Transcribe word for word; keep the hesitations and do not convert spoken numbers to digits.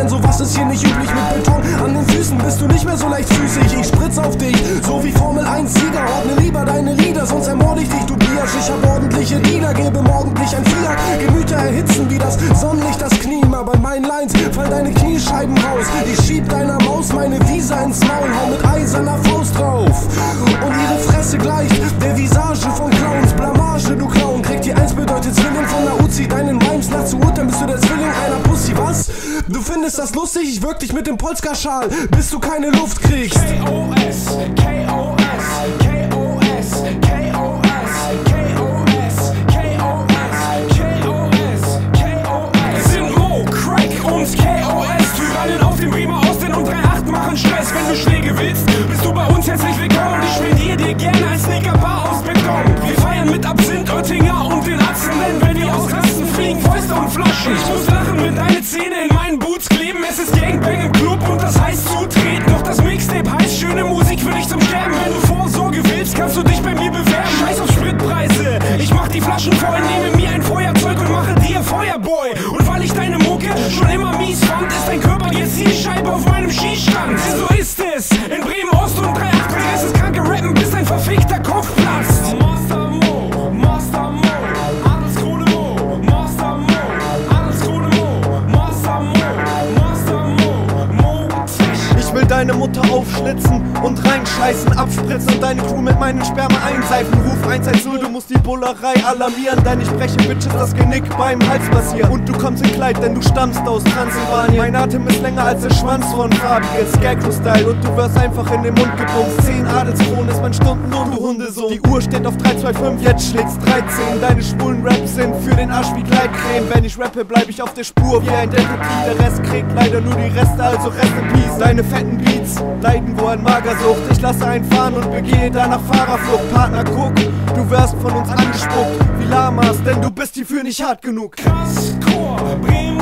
denn sowas ist hier nicht üblich. Mit Beton an den Füßen bist du nicht mehr so leichtfüßig. Ich spritz auf dich, so wie Formel eins Sieger. Ordne lieber deine Lieder, sonst ermorde ich dich, du Biasch. Ich hab ordentliche Lieder, gebe morgendlich ein Fiat. Gemüter erhitzen wie das Sonnenlicht das Knie. Aber bei meinen Lines fallen deine Kniescheiben raus. Ich schieb deiner Maus meine Visa ins Maul, hau mit eiserner Faust drauf. Und ihre Fresse gleicht der Visage von Clowns. Blamage, du Clown. Krieg die eins bedeutet Zwilling von der Uzi. Deinen Rhymes nach zu Urteil bist du der Zwilling einer Pussy. Was? Du findest das lustig? Ich wirk dich mit dem Polska-Schal, bis du keine Luft kriegst. K O S, K O S, K O S, K O S, K O S, K O S, K O S, K O S. Es sind Mo, Crack und K O S. Wir fallen auf dem Beamer aus, denn und drei acht machen Stress. Wenn du Schläge willst, bist du bei uns herzlich willkommen. Ich spendiere dir gerne ein Sneakerbar aus Beton. Wir feiern mit Absinth, Oettinger und den Atzen, denn wenn wir ausrasten, fliegen Fäuste und Flaschen. Ich muss lachen, wenn deine Zähne in meinen Boots kleben. Es ist Gangbang im Club und das heißt zutreten. Doch das Mixtape heißt schöne Musik für dich zum Sterben. Wenn du Vorsorge willst, kannst du dich bei mir bewerben. Scheiß auf Spritpreise, ich mach die Flaschen voll, nehme mir ein Feuerzeug und mache dir Feuerboy. Und weil ich deine Mucke schon immer mies fand, ist dein Körper jetzt die Scheibe auf meinem Skistand. So ist es, in Bremen Ost und drei acht geisteskranke Rappen, bis dein verfickter Kopf platzt. Master Mo, Master Mo, Adelskrone Mo, Master Mo, Adelskrone Mo, Master Mo, Master Mo, Mo. Ich will deine Mutter aufschlitzen und reinscheißen, abspritzen und deine Crew mit meinem Sperma einseifen. Ruf eins eins null, du musst die Bullerei alarmieren, denn ich breche Bitches das Genick beim Hals passieren. Und du kommst in Kleid, denn du stammst aus Transsilvanien. Mein Atem ist länger als der Schwanz von Fabius Scarecrow-Style und du wirst einfach in den Mund gepumpt. Zehn Adelskronen ist mein Stundenlohn, du Hundesohn. Die Uhr steht auf drei zwei fünf, jetzt schlägt's dreizehn. Deine schwulen Raps sind für den Arsch wie Gleitcreme. Wenn ich rappe, bleib ich auf der Spur wie ein Detektiv. Der Rest kriegt leider nur die Reste, also Rest in Peace. Deine fetten Beats leiden wohl an Magersucht. Ich lasse einen fahren und begehe danach Fahrerflucht. Partner, guck, du wirst von uns angespuckt wie Lamas, denn du bist hierfür nicht hart genug. Krass, Chor, Bremen